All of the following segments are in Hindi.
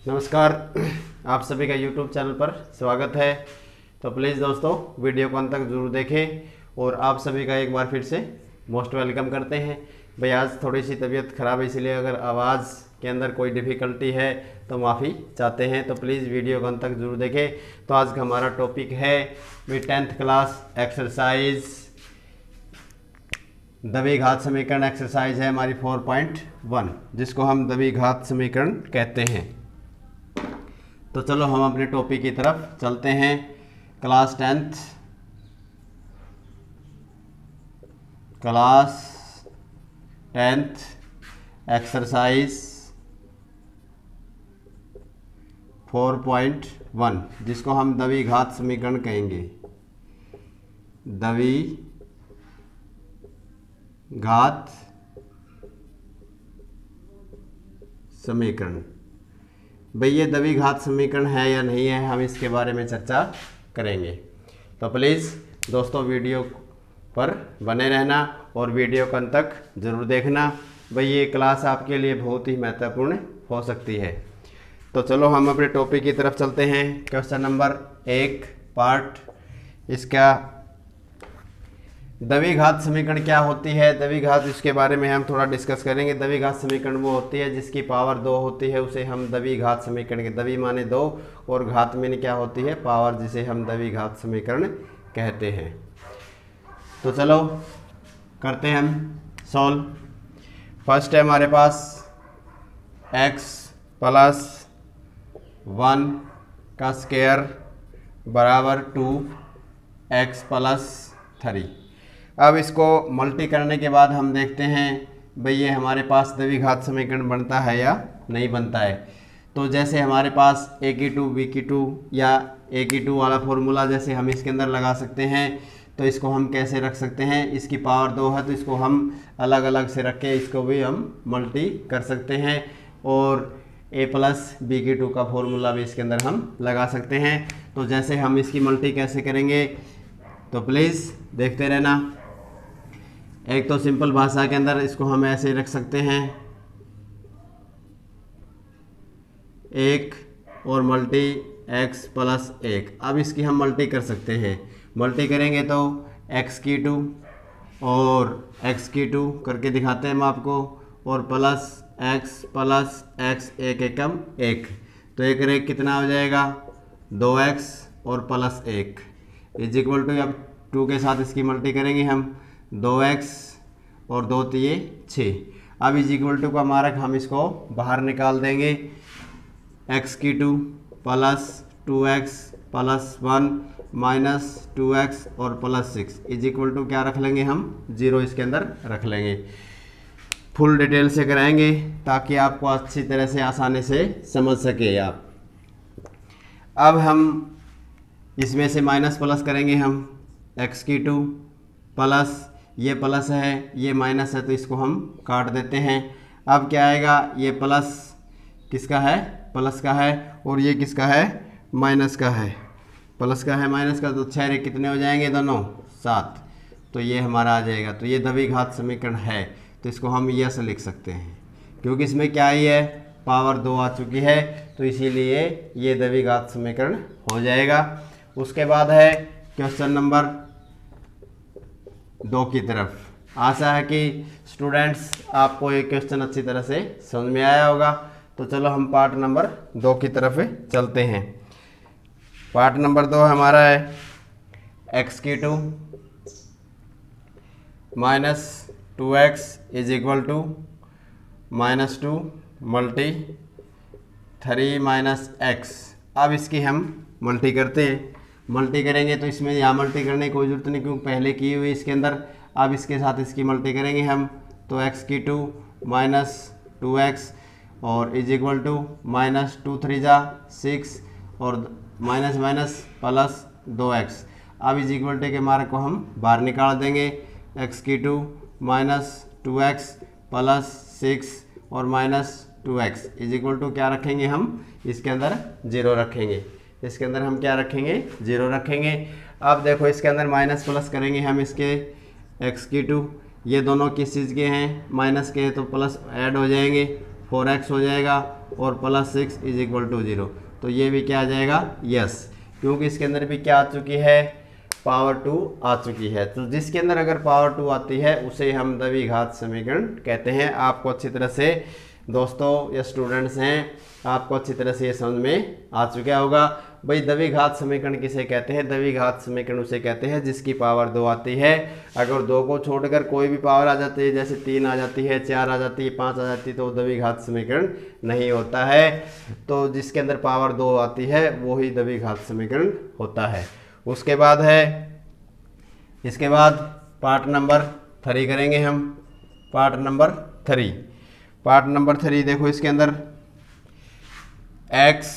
नमस्कार, आप सभी का YouTube चैनल पर स्वागत है। तो प्लीज़ दोस्तों वीडियो को अंत तक जरूर देखें और आप सभी का एक बार फिर से मोस्ट वेलकम करते हैं। भाई आज थोड़ी सी तबीयत ख़राब है, इसलिए अगर आवाज़ के अंदर कोई डिफ़िकल्टी है तो माफ़ी चाहते हैं। तो प्लीज़ वीडियो को अंत तक जरूर देखें। तो आज का हमारा टॉपिक है भाई 10th क्लास एक्सरसाइज द्विघात समीकरण एक्सरसाइज है हमारी 4.1, जिसको हम द्विघात समीकरण कहते हैं। तो चलो हम अपने टॉपिक की तरफ चलते हैं। क्लास 10th एक्सरसाइज 4.1, जिसको हम द्विघात समीकरण कहेंगे। द्विघात समीकरण, भाई ये द्विघात समीकरण है या नहीं है, हम इसके बारे में चर्चा करेंगे। तो प्लीज़ दोस्तों वीडियो पर बने रहना और वीडियो को अंत तक ज़रूर देखना। भाई ये क्लास आपके लिए बहुत ही महत्वपूर्ण हो सकती है। तो चलो हम अपने टॉपिक की तरफ चलते हैं। क्वेश्चन नंबर 1 पार्ट इसका, द्विघात समीकरण क्या होती है। द्विघात, इसके बारे में हम थोड़ा डिस्कस करेंगे। द्विघात समीकरण वो होती है जिसकी पावर 2 होती है, उसे हम द्विघात समीकरण के, द्वि माने 2 और घात में क्या होती है, पावर, जिसे हम द्विघात समीकरण कहते हैं। तो चलो करते हैं हम सॉल्व। फर्स्ट है हमारे पास x प्लस 1 का स्क्वायर बराबर 2x प्लस 3। अब इसको मल्टी करने के बाद हम देखते हैं भाई ये हमारे पास द्विघात समीकरण बनता है या नहीं बनता है। तो जैसे हमारे पास a की 2 b की 2 या a की 2 वाला फॉर्मूला जैसे हम इसके अंदर लगा सकते हैं। तो इसको हम कैसे रख सकते हैं, इसकी पावर 2 है तो इसको हम अलग अलग से रख के इसको भी हम मल्टी कर सकते हैं और a प्लस बी की 2 का फॉर्मूला भी इसके अंदर हम लगा सकते हैं। तो जैसे हम इसकी मल्टी कैसे करेंगे तो प्लीज़ देखते रहना। एक तो सिंपल भाषा के अंदर इसको हम ऐसे रख सकते हैं 1 और मल्टी x प्लस 1। अब इसकी हम मल्टी कर सकते हैं। मल्टी करेंगे तो x की 2 और x की 2 करके दिखाते हैं हम आपको, और प्लस x 1 एकम 1, तो एक रेख कितना हो जाएगा 2x और प्लस 1 इज इक्वल टू, अब 2 के साथ इसकी मल्टी करेंगे हम 2x और 2 तिये 6। अब इज इक्वल टू का मारक हम इसको बाहर निकाल देंगे, x की 2 plus 2x plus 1 minus 2x और प्लस 6 इज इक्वल टू क्या रख लेंगे हम 0 इसके अंदर रख लेंगे। फुल डिटेल से कराएंगे ताकि आपको अच्छी तरह से आसानी से समझ सके आप। अब हम इसमें से माइनस प्लस करेंगे हम, x की 2 प्लस, ये प्लस है ये माइनस है तो इसको हम काट देते हैं। अब क्या आएगा, ये प्लस किसका है, प्लस का है, और ये किसका है, माइनस का है। प्लस का है माइनस का, तो 6 रे कितने हो जाएंगे दोनों 7, तो ये हमारा आ जाएगा। तो ये द्विघात समीकरण है, तो इसको हम यस लिख सकते हैं क्योंकि इसमें क्या ही है, पावर 2 आ चुकी है, तो इसीलिए ये द्विघात समीकरण हो जाएगा। उसके बाद है क्वेश्चन नंबर 2 की तरफ। आशा है कि स्टूडेंट्स आपको ये क्वेश्चन अच्छी तरह से समझ में आया होगा। तो चलो हम पार्ट नंबर 2 की तरफ चलते हैं। पार्ट नंबर 2 हमारा है x की 2 minus 2x is equal to -2 multi 3 minus x। अब इसकी हम मल्टी करते हैं। मल्टी करेंगे तो इसमें यहाँ मल्टी करने की कोई ज़रूरत नहीं क्योंकि पहले की हुई इसके अंदर। अब इसके साथ इसकी मल्टी करेंगे हम, तो x की 2 माइनस 2x और इज इक्वल टू माइनस 2 3 जा 6 और माइनस माइनस प्लस 2x। अब इज इक्वल टू के मार्क को हम बाहर निकाल देंगे, x की 2 माइनस 2x प्लस 6 और minus 2x is equal to क्या रखेंगे हम, इसके अंदर 0 रखेंगे। इसके अंदर हम क्या रखेंगे, 0 रखेंगे। अब देखो इसके अंदर माइनस प्लस करेंगे हम इसके x की 2, ये दोनों किस चीज़ के हैं, माइनस के हैं, तो प्लस ऐड हो जाएंगे। 4x हो जाएगा और प्लस 6 इज इक्वल टू 0। तो ये भी क्या आ जाएगा, यस, क्योंकि इसके अंदर भी क्या आ चुकी है, पावर 2 आ चुकी है। तो जिसके अंदर अगर पावर 2 आती है उसे हम द्विघात समीकरण कहते हैं। आपको अच्छी तरह से दोस्तों या स्टूडेंट्स हैं, आपको अच्छी तरह से ये समझ में आ चुका होगा। भाई द्विघात समीकरण किसे कहते हैं, द्विघात समीकरण उसे कहते हैं जिसकी पावर 2 आती है। अगर 2 को छोड़कर कोई भी पावर आ जाती है, जैसे 3 आ जाती है, 4 आ जाती है, 5 आ जाती है, तो द्विघात समीकरण नहीं होता है। तो जिसके अंदर पावर 2 आती है वो ही द्विघात समीकरण होता है। उसके बाद है, इसके बाद पार्ट नंबर 3 करेंगे हम। पार्ट नंबर 3 देखो, इसके अंदर x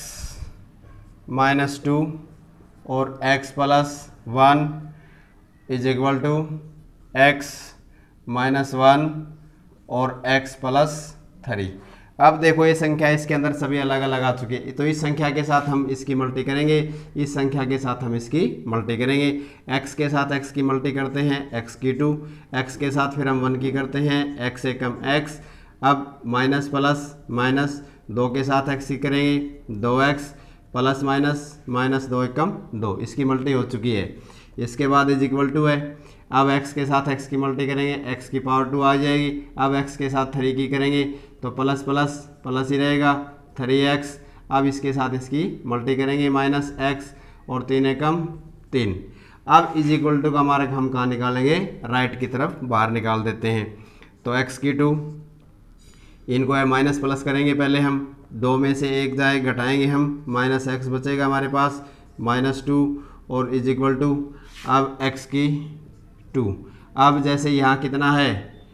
माइनस 2 और x plus 1 is equal to x minus 1 और x प्लस 3। अब देखो ये संख्या इसके अंदर सभी अलग अलग आ चुकी है, तो इस संख्या के साथ हम इसकी मल्टी करेंगे, इस संख्या के साथ हम इसकी मल्टी करेंगे। x के साथ x की मल्टी करते हैं, x की 2, x के साथ फिर हम 1 की करते हैं, x से कम x। अब माइनस प्लस माइनस 2 के साथ x की करेंगे, 2x प्लस माइनस 2 कम 2, इसकी मल्टी हो चुकी है। इसके बाद इज इक्वल टू है, अब x के साथ x की मल्टी करेंगे, x की पावर 2 आ जाएगी। अब x के साथ 3 की करेंगे तो प्लस प्लस प्लस ही रहेगा 3x। अब इसके साथ इसकी मल्टी करेंगे, माइनस x और 3 एकम 3। अब इज इक्वल टू का हमारा हम कहाँ निकालेंगे, राइट की तरफ बाहर निकाल देते हैं। तो x की 2, इनको है माइनस प्लस करेंगे पहले हम, 2 में से 1 जाए घटाएंगे हम, माइनस x बचेगा हमारे पास, माइनस 2 और इज इक्वल टू अब x की 2। अब जैसे यहाँ कितना है,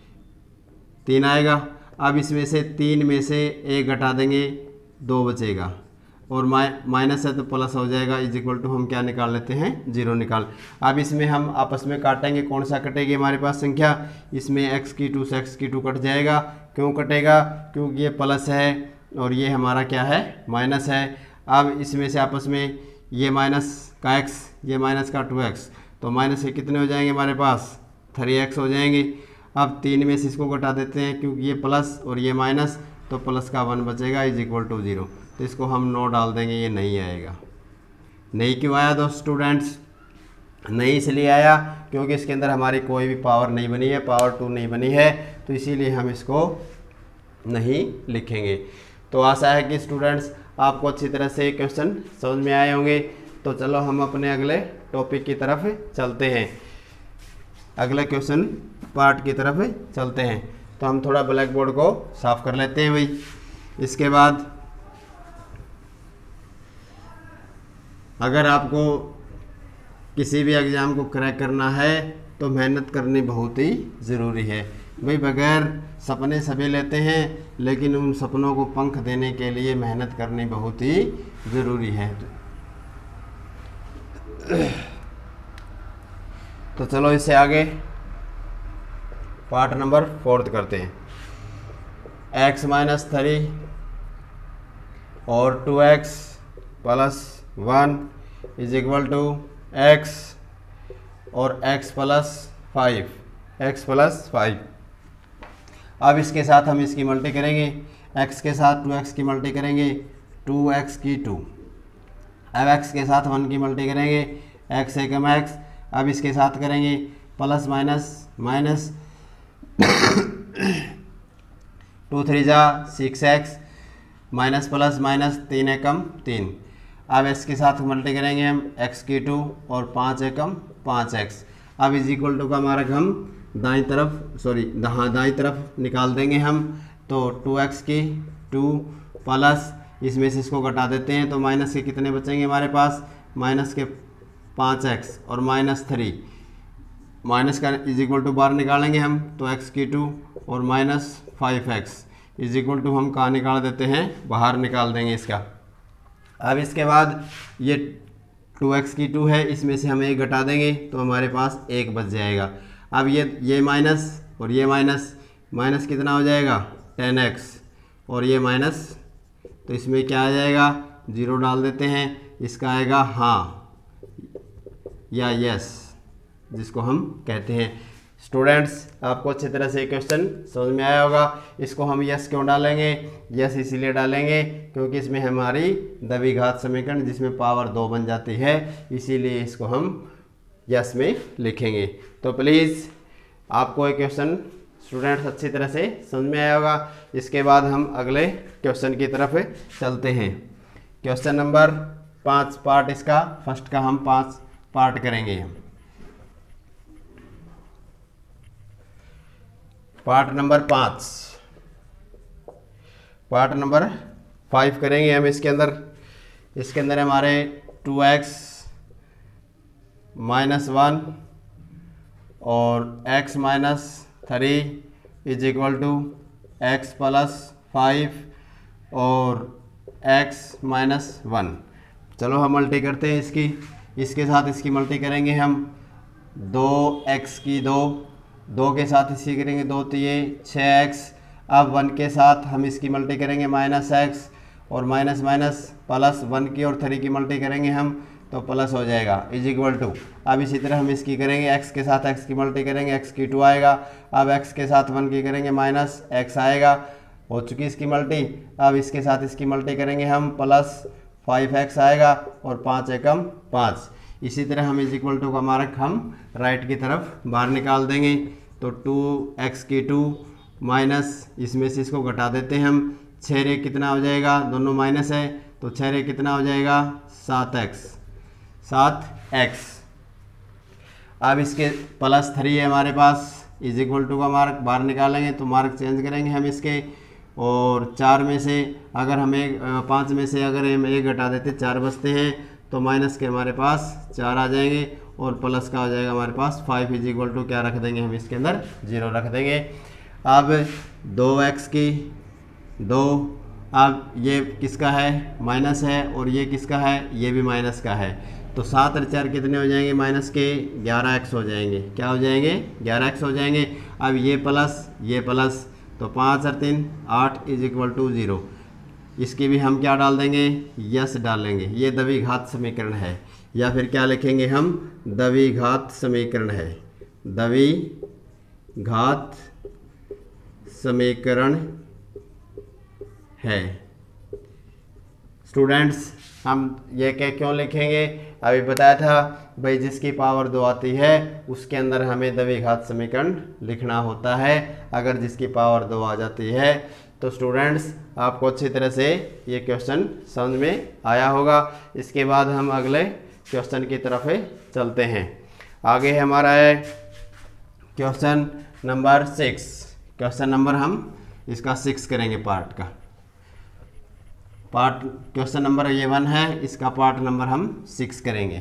3 आएगा। अब इसमें से 3 में से 1 घटा देंगे, 2 बचेगा और माइनस है तो प्लस हो जाएगा, इज इक्वल टू हम क्या निकाल लेते हैं, 0 निकाल। अब इसमें हम आपस में काटेंगे, कौन सा कटेगी हमारे पास संख्या, इसमें x की 2 से x की 2 कट जाएगा। क्यों कटेगा, क्योंकि ये प्लस है और ये हमारा क्या है, माइनस है। अब इसमें से आपस में ये माइनस का x, ये माइनस का 2x, तो माइनस के कितने हो जाएंगे हमारे पास, 3x हो जाएंगे। अब 3 में से इसको घटा देते हैं, क्योंकि ये प्लस और ये माइनस, तो प्लस का 1 बचेगा इज इक्वल टू 0। तो इसको हम 9 डाल देंगे, ये नहीं आएगा। नहीं क्यों आया दोस्त स्टूडेंट्स, नहीं इसलिए आया क्योंकि इसके अंदर हमारी कोई भी पावर नहीं बनी है, पावर 2 नहीं बनी है, तो इसीलिए हम इसको नहीं लिखेंगे। तो आशा है कि स्टूडेंट्स आपको अच्छी तरह से क्वेश्चन समझ में आए होंगे। तो चलो हम अपने अगले टॉपिक की तरफ चलते हैं, अगले क्वेश्चन पार्ट की तरफ चलते हैं। तो हम थोड़ा ब्लैक बोर्ड को साफ कर लेते हैं भाई। इसके बाद अगर आपको किसी भी एग्ज़ाम को क्रैक करना है तो मेहनत करनी बहुत ही ज़रूरी है भाई। बगैर सपने सभी लेते हैं, लेकिन उन सपनों को पंख देने के लिए मेहनत करनी बहुत ही ज़रूरी है। तो चलो इससे आगे पार्ट नंबर 4 करते हैं। x माइनस 3 और 2x plus 1 is equal to x और x प्लस 5। अब इसके साथ हम इसकी मल्टी करेंगे, x के साथ 2x की मल्टी करेंगे, 2x की 2। अब x के साथ 1 की मल्टी करेंगे, x से कम x। अब इसके साथ करेंगे प्लस माइनस 2 3 जा 6x, माइनस प्लस माइनस 3 एकम 3। अब इसके साथ मल्टी करेंगे हम, x की 2 और 5 एकम 5x। अब इज इक्वल टू का हमारा हम दाईं तरफ निकाल देंगे हम। तो 2x की 2 प्लस, इसमें से इसको घटा देते हैं तो माइनस के कितने बचेंगे हमारे पास, माइनस के 5x और माइनस 3, माइनस का इज इक्वल टू बाहर निकालेंगे हम। तो x की 2 और minus 5x is equal to हम कहाँ निकाल देते हैं, बाहर निकाल देंगे इसका। अब इसके बाद ये 2x की 2 है, इसमें से हम 1 घटा देंगे तो हमारे पास 1 बच जाएगा। अब ये माइनस और ये माइनस कितना हो जाएगा, 10x और ये माइनस, तो इसमें क्या आ जाएगा, 0 डाल देते हैं। इसका आएगा हाँ या यस, जिसको हम कहते हैं स्टूडेंट्स आपको अच्छी तरह से क्वेश्चन समझ में आया होगा। इसको हम यस क्यों डालेंगे, यस इसीलिए डालेंगे क्योंकि इसमें हमारी द्विघात समीकरण जिसमें पावर 2 बन जाती है, इसीलिए इसको हम यस में लिखेंगे। तो प्लीज़ आपको ये क्वेश्चन स्टूडेंट्स अच्छी तरह से समझ में आया होगा। इसके बाद हम अगले क्वेश्चन की तरफ चलते हैं। क्वेश्चन नंबर 5 पार्ट इसका फर्स्ट का हम 5 पार्ट करेंगे। पार्ट नंबर 5, पार्ट नंबर 5 करेंगे हम। इसके अंदर हमारे 2x - 1 और x - 3 = x + 5 और x - 1। चलो हम मल्टी करते हैं इसके साथ इसकी मल्टी करेंगे हम। 2x की 2 के साथ इसकी करेंगे 2 × 6x। अब 1 के साथ हम इसकी मल्टी करेंगे -x और माइनस प्लस 1 की और 3 की मल्टी करेंगे हम तो प्लस हो जाएगा =। अब इसी तरह हम इसकी करेंगे x के साथ x की मल्टी करेंगे x की 2 आएगा। अब x के साथ 1 की करेंगे -x आएगा, हो चुकी इसकी मल्टी। अब इसके साथ इसकी मल्टी करेंगे हम +5x आएगा और 5 एकम 5। इसी तरह हम =, का मार्क हम राइट की तरफ बाहर निकाल देंगे। तो 2x की 2 माइनस इसमें से इसको घटा देते हैं हम। 6 रे कितना हो जाएगा, दोनों माइनस है तो 6 रे कितना हो जाएगा 7x। अब इसके +3 है हमारे पास, =, का मार्क बाहर निकालेंगे तो मार्क चेंज करेंगे हम इसके। और 4 में से अगर हम 5 में से अगर हम 1 घटा देते 4 बचते हैं तो माइनस के हमारे पास 4 आ जाएंगे और प्लस का हो जाएगा हमारे पास 5 = क्या रख देंगे हम इसके अंदर 0 रख देंगे। अब 2x की 2, अब ये किसका है माइनस है और ये किसका है ये भी माइनस का है। तो 7 और 4 कितने हो जाएंगे माइनस के 11x हो जाएंगे। क्या हो जाएंगे 11x हो जाएंगे। अब ये प्लस तो 5 और 3 8 = 0। इसकी भी हम क्या डाल देंगे यस डालेंगे। ये द्विघात समीकरण है या फिर क्या लिखेंगे हम द्विघात समीकरण है, द्विघात समीकरण है। स्टूडेंट्स हम ये क्यों लिखेंगे, अभी बताया था भाई जिसकी पावर 2 आती है उसके अंदर हमें द्विघात समीकरण लिखना होता है। अगर जिसकी पावर 2 आ जाती है तो स्टूडेंट्स आपको अच्छी तरह से ये क्वेश्चन समझ में आया होगा। इसके बाद हम अगले क्वेश्चन की तरफ चलते हैं। आगे हमारा है क्वेश्चन नंबर 6। क्वेश्चन नंबर हम इसका 6 करेंगे पार्ट का। पार्ट क्वेश्चन नंबर ये 1 है, इसका पार्ट नंबर हम 6 करेंगे।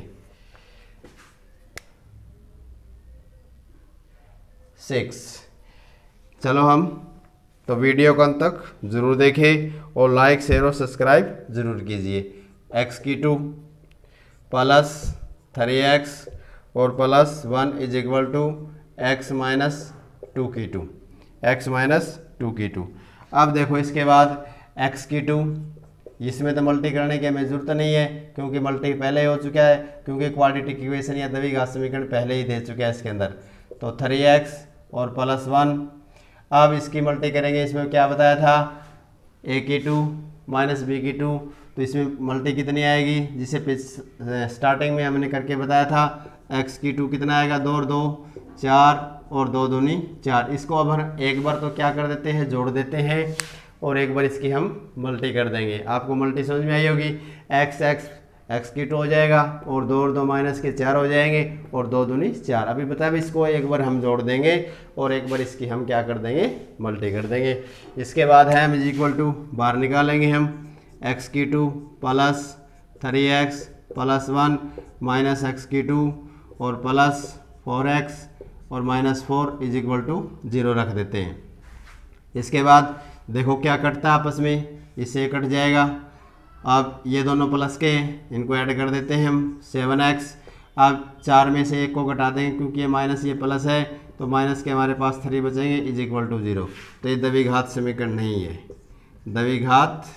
6 चलो हम तो वीडियो को अंत तक ज़रूर देखें और लाइक शेयर और सब्सक्राइब ज़रूर कीजिए। x की 2 प्लस 3x और +1 = x - 2 की 2, x - 2 की 2। अब देखो इसके बाद x की 2, इसमें तो मल्टी करने की हमें ज़रूरत नहीं है क्योंकि मल्टी पहले ही हो चुका है, क्योंकि क्वाड्रेटिक इक्वेशन या द्विघात समीकरण पहले ही दे चुका है इसके अंदर। तो 3x और +1। अब इसकी मल्टी करेंगे, इसमें क्या बताया था a की 2 - b की 2, तो इसमें मल्टी कितनी आएगी जिसे स्टार्टिंग में हमने करके बताया था। x की 2 कितना आएगा 2 और 2 4 और 2 दूनी 4। इसको अब हम एक बार तो क्या कर देते हैं जोड़ देते हैं और एक बार इसकी हम मल्टी कर देंगे। आपको मल्टी समझ में आई होगी। x की 2 हो जाएगा और 2 और 2 माइनस के 4 हो जाएंगे और 2 दूनी 4। अभी बताया इसको एक बार हम जोड़ देंगे और एक बार इसकी हम क्या कर देंगे मल्टी कर देंगे। इसके बाद है =, बाहर निकालेंगे हम। x की 2 प्लस 3x +1 माइनस x की 2 और प्लस 4x और -4 = 0 रख देते हैं। इसके बाद देखो क्या कटता है आपस में, इससे कट जाएगा। अब ये दोनों प्लस के इनको ऐड कर देते हैं हम 7x। अब 4 में से 1 को घटा देंगे क्योंकि ये माइनस ये प्लस है तो माइनस के हमारे पास 3 बचेंगे = 0। तो ये द्विघात समीकरण नहीं है, द्विघात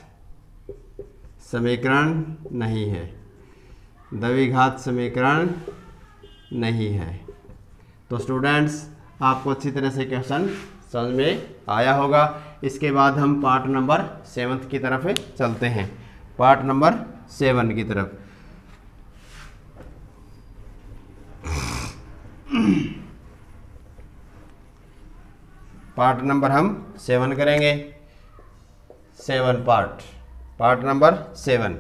समीकरण नहीं है, द्विघात समीकरण नहीं है। तो स्टूडेंट्स आपको अच्छी तरह से क्वेश्चन समझ में आया होगा। इसके बाद हम पार्ट नंबर 7 की तरफ चलते हैं, पार्ट नंबर 7 की तरफ। पार्ट नंबर हम 7 करेंगे, 7 पार्ट नंबर 7।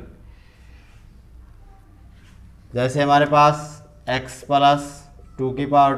जैसे हमारे पास x प्लस 2 की पावर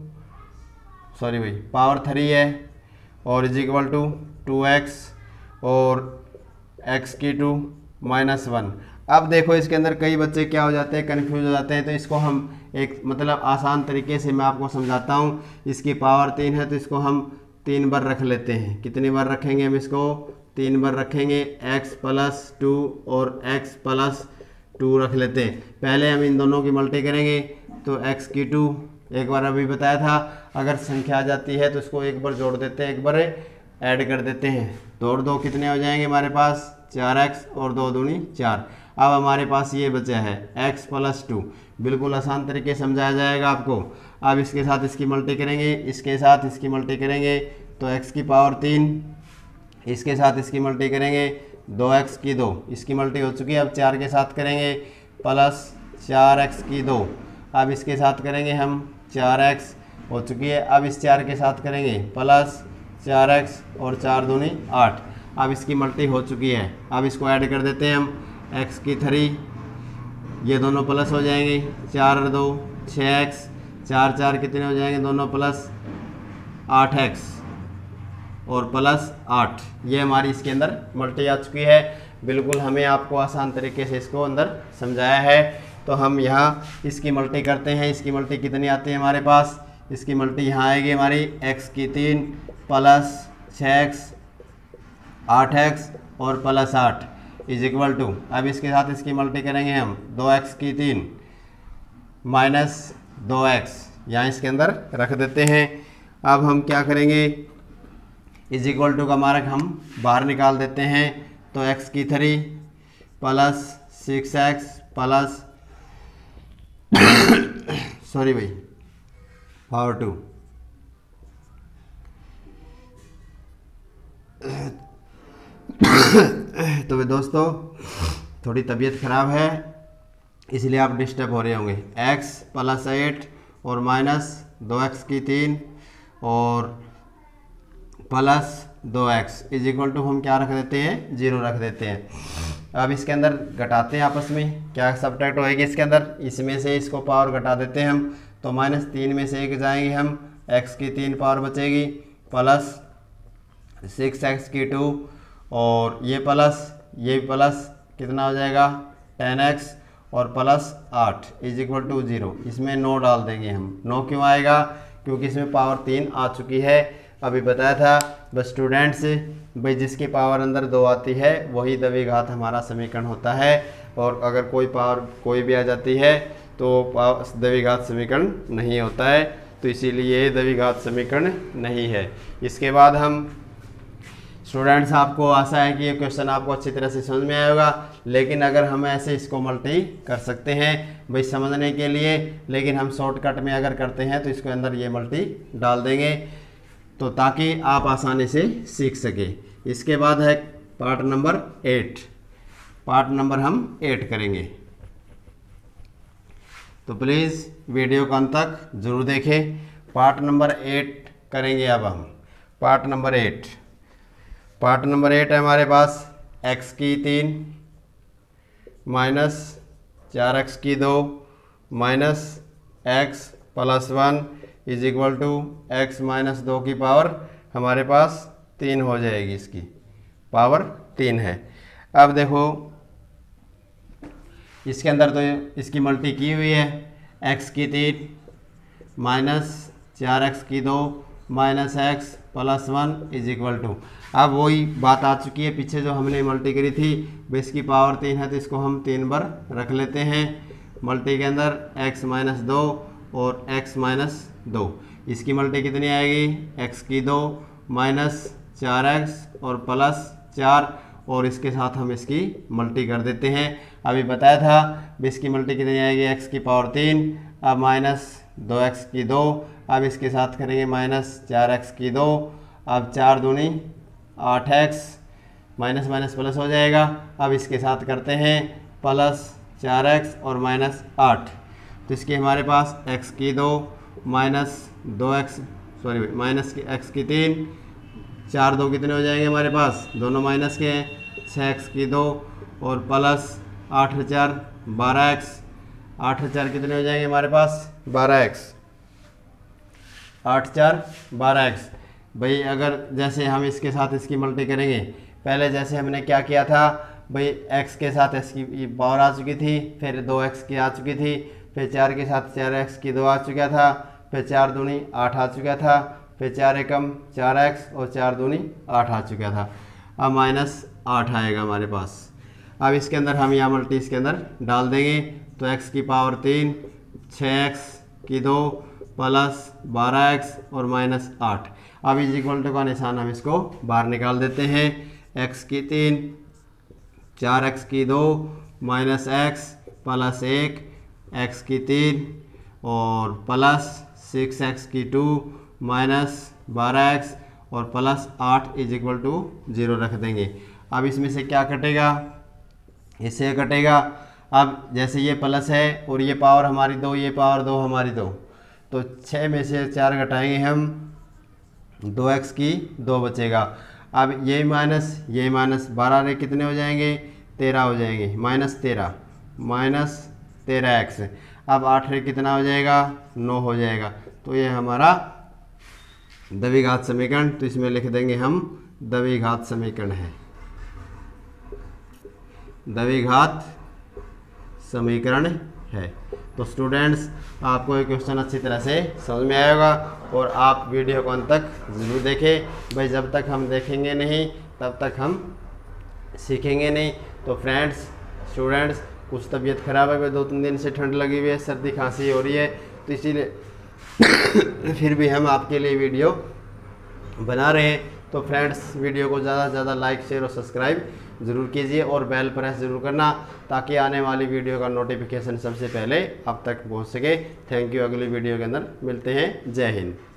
3 है और इज इक्वल टू 2x और x की 2 -1। अब देखो इसके अंदर कई बच्चे क्या हो जाते हैं, कन्फ्यूज हो जाते हैं। तो इसको हम एक मतलब आसान तरीके से मैं आपको समझाता हूँ। इसकी पावर 3 है तो इसको हम 3 बार रख लेते हैं। कितनी बार रखेंगे हम इसको? 3 बार रखेंगे। x प्लस 2 और x प्लस 2 रख लेते हैं। पहले हम इन दोनों की मल्टी करेंगे तो x की 2, एक बार अभी बताया था अगर संख्या आ जाती है तो इसको एक बार जोड़ देते हैं, एक बार ऐड कर देते हैं। 2 और 2 कितने हो जाएंगे हमारे पास? 4x और 2 दूनी 4। अब हमारे पास ये बचा है x प्लस 2। बिल्कुल आसान तरीके से समझाया जाएगा आपको। अब इसके साथ इसकी मल्टी करेंगे, इसके साथ इसकी मल्टी करेंगे तो x की पावर 3, इसके साथ इसकी मल्टी करेंगे 2x की 2, इसकी मल्टी हो चुकी है। अब 4 के साथ करेंगे प्लस 4x की 2। अब इसके साथ करेंगे हम 4x हो चुकी है। अब इस 4 के साथ करेंगे प्लस 4x और 4 दूनी 8। अब इसकी मल्टी हो चुकी है। अब इसको ऐड कर देते हैं हम, x की 3, ये दोनों प्लस हो जाएंगे। 4 और 2 6x, 4 4 कितने हो जाएंगे? दोनों प्लस 8x और प्लस 8। ये हमारी इसके अंदर मल्टी आ चुकी है। बिल्कुल हमें आपको आसान तरीके से इसको अंदर समझाया है। तो हम यहाँ इसकी मल्टी करते हैं। इसकी मल्टी कितनी आती है हमारे पास? इसकी मल्टी यहाँ आएगी हमारी x की 3 प्लस 6x 8x और प्लस 8 इज इक्वल टू, अब इसके साथ इसकी मल्टी करेंगे हम 2x की 3 माइनस 2x, यहाँ इसके अंदर रख देते हैं। अब हम क्या करेंगे, इज इक्वल टू का मार्क हम बाहर निकाल देते हैं। तो x की 3 प्लस 6x प्लस पावर 2। तो वे दोस्तों थोड़ी तबीयत ख़राब है इसलिए आप डिस्टर्ब हो रहे होंगे। x प्लस 8 और माइनस 2x की 3 और plus 2x is equal to हम क्या रख देते हैं? 0 रख देते हैं। अब इसके अंदर घटाते हैं आपस में, क्या सब्ट्रैक्ट होएगी इसके अंदर? इसमें से इसको पावर घटा देते हैं हम, तो -3 में से 1 जाएंगे हम, x की 3 पावर बचेगी प्लस 6x की 2 और ये प्लस कितना हो जाएगा? 10x और प्लस 8 इज इक्वल टू 0। इसमें 9 डाल देंगे हम। 9 क्यों आएगा? क्योंकि इसमें पावर 3 आ चुकी है। अभी बताया था बस स्टूडेंट्स भाई जिसकी पावर अंदर 2 आती है वही द्विघात हमारा समीकरण होता है। और अगर कोई पावर कोई भी आ जाती है तो द्विघात समीकरण नहीं होता है। तो इसीलिए द्विघात समीकरण नहीं है। इसके बाद हम स्टूडेंट्स आपको आशा है कि ये क्वेश्चन आपको अच्छी तरह से समझ में आया होगा। लेकिन अगर हम ऐसे इसको मल्टी कर सकते हैं भाई समझने के लिए, लेकिन हम शॉर्टकट में अगर करते हैं तो इसके अंदर ये मल्टी डाल देंगे तो ताकि आप आसानी से सीख सके। इसके बाद है पार्ट नंबर 8। पार्ट नंबर हम 8 करेंगे, तो प्लीज़ वीडियो को अंत तक जरूर देखें। पार्ट नंबर 8 करेंगे अब हम। पार्ट नंबर 8 है हमारे पास x की 3 माइनस 4x की 2 minus x plus 1 is equal to x minus 2 की पावर हमारे पास 3 हो जाएगी। इसकी पावर 3 है। अब देखो इसके अंदर तो इसकी मल्टी की हुई है, x की 3 माइनस 4x की 2 minus x plus 1 is equal to, अब वही बात आ चुकी है पीछे जो हमने मल्टी करी थी। बेस की पावर 3 है तो इसको हम 3 बार रख लेते हैं। मल्टी के अंदर x माइनस 2 और x माइनस 2, इसकी मल्टी कितनी आएगी? x की 2 माइनस 4x और प्लस 4 और इसके साथ हम इसकी मल्टी कर देते हैं। अभी बताया था बेस की मल्टी कितनी आएगी? x की पावर 3। अब माइनस 2x की 2। अब इसके साथ करेंगे -4x की 2। अब 4 दूनी 8x, माइनस माइनस प्लस हो जाएगा। अब इसके साथ करते हैं +4x और -8, तो इसके हमारे पास x की 2 -2x -x की 3, 4 2 कितने हो जाएंगे हमारे पास, दोनों माइनस के हैं, 6x की 2 और प्लस 8 4 12x, 8 4 कितने हो जाएंगे हमारे पास 12x, 8 4 12x। भाई अगर जैसे हम इसके साथ इसकी मल्टी करेंगे, पहले जैसे हमने क्या किया था भाई, x के साथ x की पावर आ चुकी थी, फिर 2x की आ चुकी थी, फिर 4 के साथ 4x की 2 आ चुका था, फिर 4 दूनी 8 आ चुका था, फिर 4 एकम 4x और 4 दूनी 8 आ चुका था। अब -8 आएगा हमारे पास। अब इसके अंदर हम यहाँ मल्टी इसके अंदर डाल देंगे, तो x की पावर 3, 6x की 2 प्लस 12x और -8। अब इज इक्वल टू का निशान हम इसको बाहर निकाल देते हैं। x की 3, 4x की 2 -x प्लस 1, x की 3 और प्लस 6x की 2 -12x और प्लस 8 इज इक्वल टू 0 रख देंगे। अब इसमें से क्या कटेगा, इससे कटेगा। अब जैसे ये प्लस है और ये पावर हमारी 2, ये पावर 2 हमारी 2, तो 6 में से 4 घटाएंगे हम, 2x की 2 बचेगा। अब ये माइनस 12 रे कितने हो जाएंगे, 13 हो जाएंगे, -13x। अब 8 रे कितना हो जाएगा, 9 हो जाएगा। तो ये हमारा द्विघात समीकरण, तो इसमें लिख देंगे हम द्विघात समीकरण है, द्विघात समीकरण है। तो स्टूडेंट्स, आपको ये क्वेश्चन अच्छी तरह से समझ में आएगा और आप वीडियो को अंत तक ज़रूर देखें। भाई जब तक हम देखेंगे नहीं तब तक हम सीखेंगे नहीं। तो फ्रेंड्स, स्टूडेंट्स, कुछ तबीयत ख़राब है, 2-3 दिन से ठंड लगी हुई है, सर्दी खांसी हो रही है, तो इसीलिए फिर भी हम आपके लिए वीडियो बना रहे हैं। तो फ्रेंड्स, वीडियो को ज़्यादा से ज़्यादा लाइक शेयर और सब्सक्राइब ज़रूर कीजिए और बेल प्रेस ज़रूर करना, ताकि आने वाली वीडियो का नोटिफिकेशन सबसे पहले आप तक पहुंच सके। Thank you. अगली वीडियो के अंदर मिलते हैं। जय हिंद।